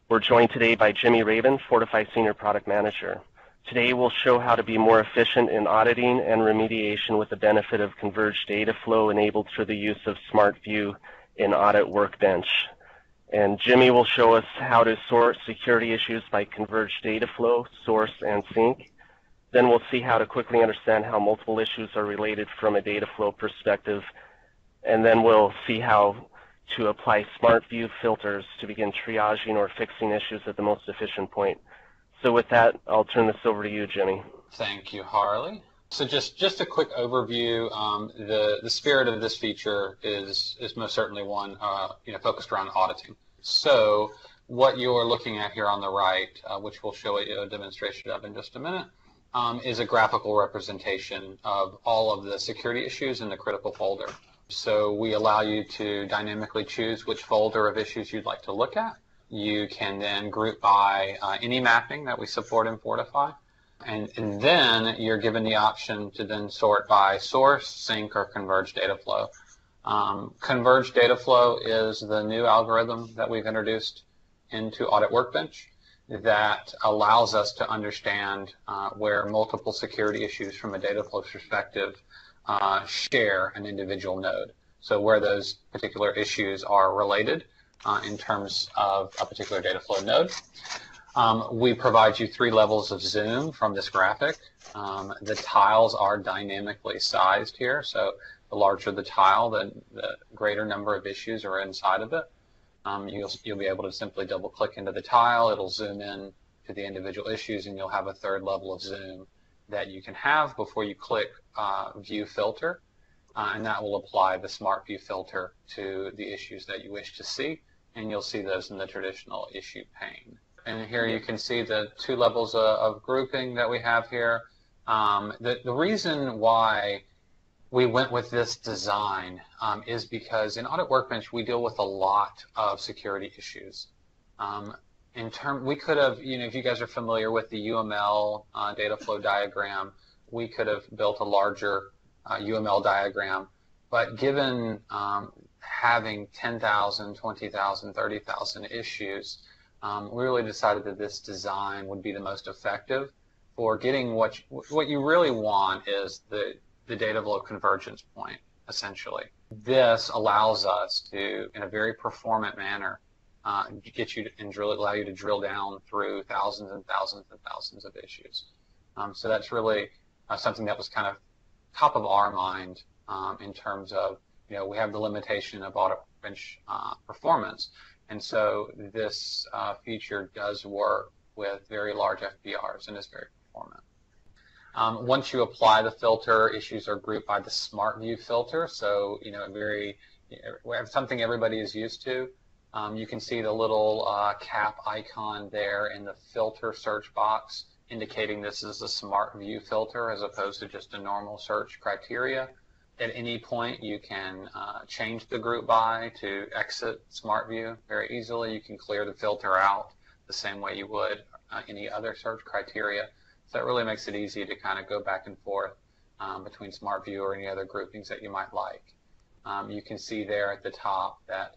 We're joined today by Jimmy Rabin, Fortify Senior Product Manager. Today we'll show how to be more efficient in auditing and remediation with the benefit of Converged data flow enabled through the use of SmartView in Audit Workbench. And Jimmy will show us how to sort security issues by Converged data flow, source, and sync. Then we'll see how to quickly understand how multiple issues are related from a data flow perspective. And then we'll see how to apply SmartView filters to begin triaging or fixing issues at the most efficient point. So with that, I'll turn this over to you, Jimmy. Thank you, Harley. So just a quick overview. The spirit of this feature is most certainly one focused around auditing. So what you're looking at here on the right, which we'll show you a demonstration of in just a minute, is a graphical representation of all of the security issues in the critical folder. So we allow you to dynamically choose which folder of issues you'd like to look at. You can then group by any mapping that we support in Fortify. And then you're given the option to then sort by source, sync, or converged data flow. Converged data flow is the new algorithm that we've introduced into Audit Workbench that allows us to understand where multiple security issues from a data flow perspective share an individual node. So where those particular issues are related in terms of a particular data flow node. We provide you 3 levels of zoom from this graphic. The tiles are dynamically sized here, so the larger the tile, the greater number of issues are inside of it. You'll be able to simply double click into the tile, it'll zoom in to the individual issues, and you'll have a 3rd level of zoom that you can have before you click View Filter, and that will apply the SmartView filter to the issues that you wish to see, and you'll see those in the traditional issue pane. And here you can see the 2 levels of grouping that we have here. The reason why we went with this design is because in Audit Workbench we deal with a lot of security issues. We could have, if you guys are familiar with the UML data flow diagram, we could have built a larger UML diagram. But given having 10,000, 20,000, 30,000 issues, we really decided that this design would be the most effective for getting what you really want is the data flow convergence point, essentially. This allows us to, in a very performant manner, get you and allow you to drill down through thousands and thousands and thousands of issues. So that's really something that was kind of top of our mind in terms of, we have the limitation of Audit Workbench performance, and so this feature does work with very large FBRs and is very performant. Once you apply the filter, issues are grouped by the SmartView filter, so something everybody is used to. You can see the little cap icon there in the filter search box indicating this is a SmartView filter as opposed to just a normal search criteria. At any point you can change the group by to exit SmartView very easily. You can clear the filter out the same way you would any other search criteria. So that really makes it easy to kind of go back and forth between SmartView or any other groupings that you might like. You can see there at the top that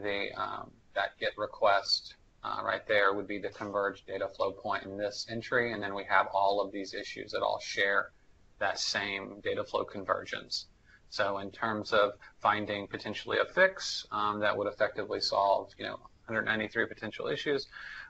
that GET request right there would be the Converged data flow point in this entry, and then we have all of these issues that all share that same data flow convergence. So in terms of finding potentially a fix that would effectively solve 193 potential issues,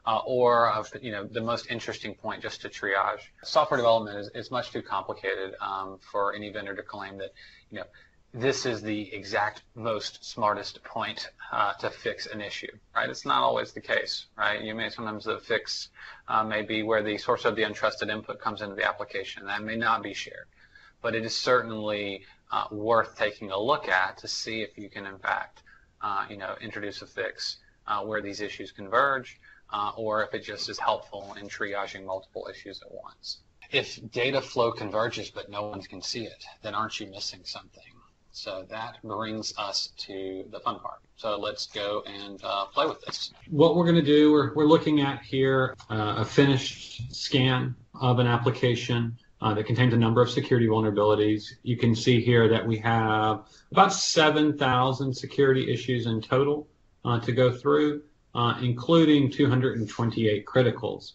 or the most interesting point just to triage. Software development is much too complicated for any vendor to claim that this is the exact most smartest point to fix an issue, right? It's not always the case, right? Sometimes the fix may be where the source of the untrusted input comes into the application. That may not be shared, but it is certainly worth taking a look at to see if you can in fact introduce a fix where these issues converge, or if it just is helpful in triaging multiple issues at once. If data flow converges but no one can see it, then aren't you missing something? So that brings us to the fun part. So let's go and play with this. What we're going to do, we're looking at here a finished scan of an application that contains a number of security vulnerabilities. You can see here that we have about 7,000 security issues in total to go through. including 228 criticals.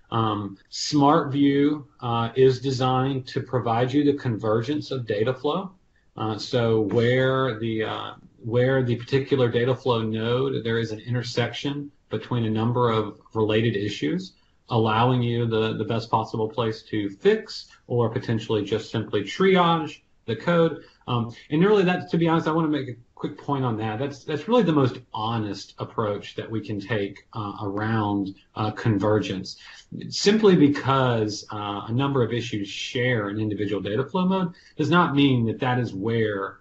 Smart View is designed to provide you the convergence of data flow. So where the particular data flow node, there is an intersection between a number of related issues, allowing you the best possible place to fix or potentially just simply triage the code. And really, to be honest, I want to make a quick point on that. That's really the most honest approach that we can take around convergence. Simply because a number of issues share an individual data flow mode does not mean that is where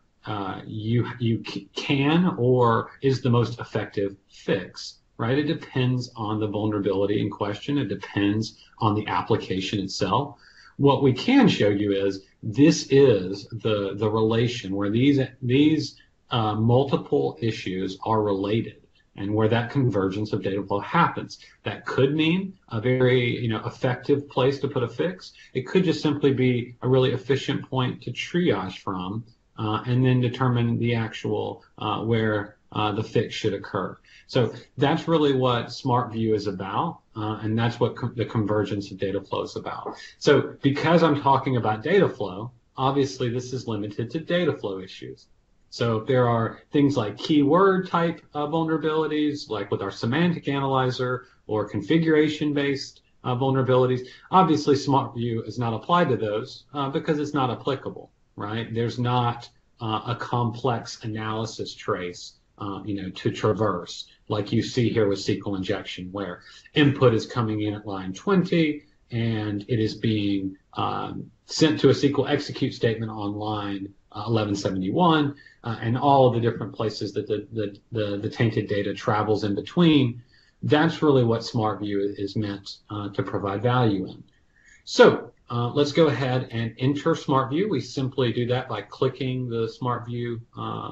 you can or is the most effective fix. Right? It depends on the vulnerability in question. It depends on the application itself. What we can show you is this is the relation where these multiple issues are related and where that convergence of data flow happens. That could mean a very effective place to put a fix. It could just simply be a really efficient point to triage from and then determine the actual where the fix should occur. So that's really what Smart View is about, and that's what the convergence of data flow is about. So because I'm talking about data flow, obviously this is limited to data flow issues. So if there are things like keyword type vulnerabilities, like with our semantic analyzer, or configuration-based vulnerabilities, obviously Smart View is not applied to those because it's not applicable, right? There's not a complex analysis trace to traverse, like you see here with SQL injection, where input is coming in at line 20 and it is being sent to a SQL execute statement on line 1171, and all of the different places that the tainted data travels in between. That's really what Smart View is meant to provide value in. So let's go ahead and enter Smart View. We simply do that by clicking the Smart View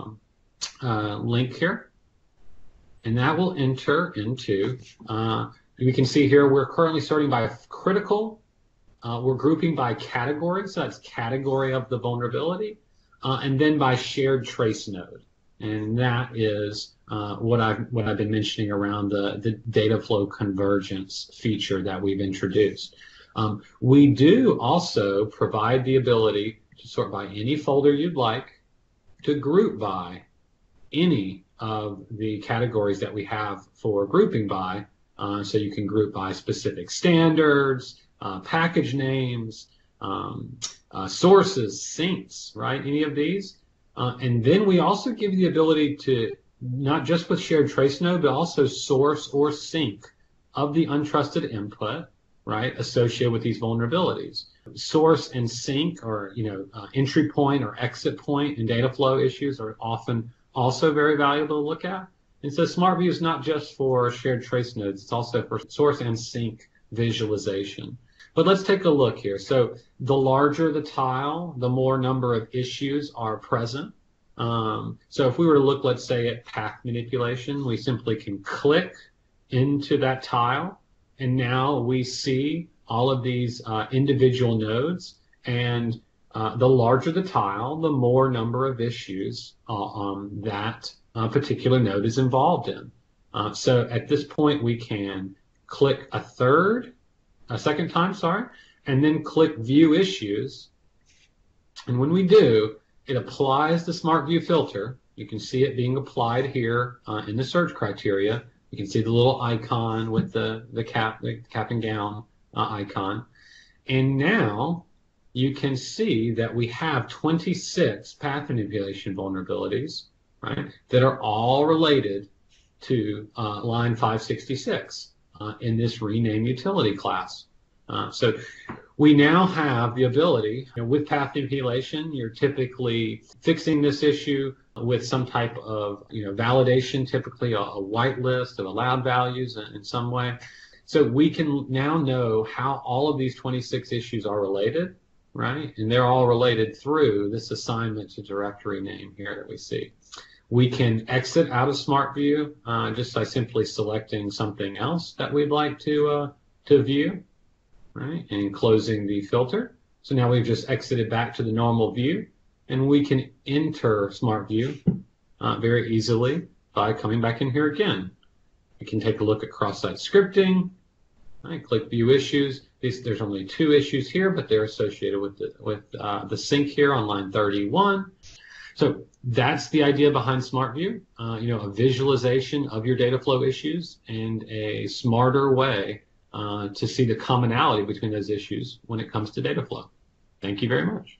link here, and that will enter into, we can see here we're currently starting by critical, we're grouping by category, so that's category of the vulnerability, and then by shared trace node, and that is what I've been mentioning around the data flow convergence feature that we've introduced. We do also provide the ability to sort by any folder you'd like, to group by any of the categories that we have for grouping by. So you can group by specific standards, package names, sources, syncs, right? Any of these. And then we also give you the ability to, not just with shared trace node, but also source or sync of the untrusted input, right, associated with these vulnerabilities. Source and sync, or entry point or exit point in data flow issues, are often also very valuable to look at. And so Smart View is not just for shared trace nodes, it's also for source and sync visualization. But let's take a look here. So the larger the tile, the more number of issues are present. So if we were to look, let's say, at path manipulation, we simply can click into that tile, and now we see all of these individual nodes, and the larger the tile, the more number of issues that particular node is involved in. So at this point, we can click a second time, and then click View Issues. And when we do, it applies the Smart View filter. You can see it being applied here in the search criteria. You can see the little icon with the cap and gown icon. And now you can see that we have 26 path manipulation vulnerabilities, right, that are all related to line 566 in this rename utility class. So we now have the ability, with path manipulation, you're typically fixing this issue with some type of validation, typically a whitelist of allowed values in some way. So we can now know how all of these 26 issues are related, right? And they're all related through this assignment to directory name here that we see. We can exit out of Smart View just by simply selecting something else that we'd like to view, right? And closing the filter. So now we've just exited back to the normal view, and we can enter Smart View very easily by coming back in here again. You can take a look at cross-site scripting. Right, click View Issues. There's only 2 issues here, but they're associated with the sync here on line 31. So that's the idea behind SmartView, a visualization of your data flow issues and a smarter way to see the commonality between those issues when it comes to data flow. Thank you very much.